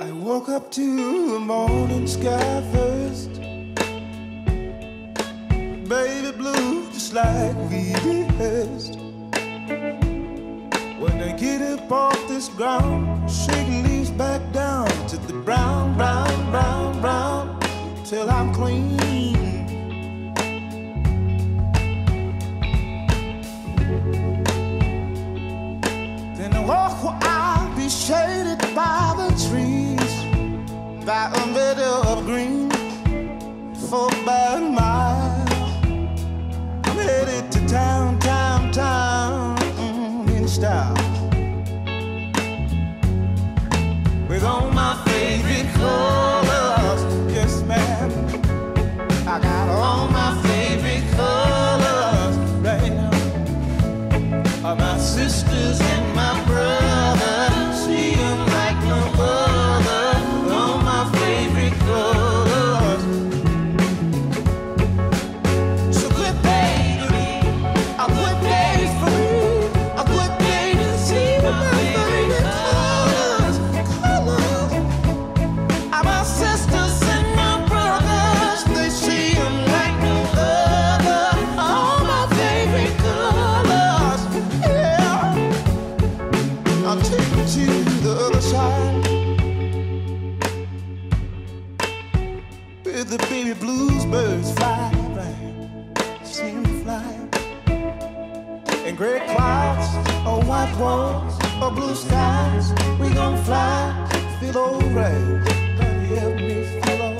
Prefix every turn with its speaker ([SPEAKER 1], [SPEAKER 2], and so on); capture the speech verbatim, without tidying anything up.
[SPEAKER 1] I woke up to the morning sky first. Baby blue, just like we rehearsed. When I get up off this ground, shaking leaves back down to the brown, brown, brown, brown, till I'm clean. Then I walk where I'll be shaded by the trees, by a meadow of green, for about a mile. I'm headed to town, town, town, mm, in style, with all my favorite colors. Yes, ma'am, I got all my favorite colors right now. My sisters and my brothers, see them like no other. All my favorite colors. So good day to me, a good day for me, a good day to see my favorite colors, colors. My sisters and my brothers, they see them like no other. All my favorite colors, yeah. I'll take you to the other side, where the baby blues birds fly, right? See them fly. And gray clouds, or white walls, or blue skies, we gon' fly, feel alright. Help me feel alright.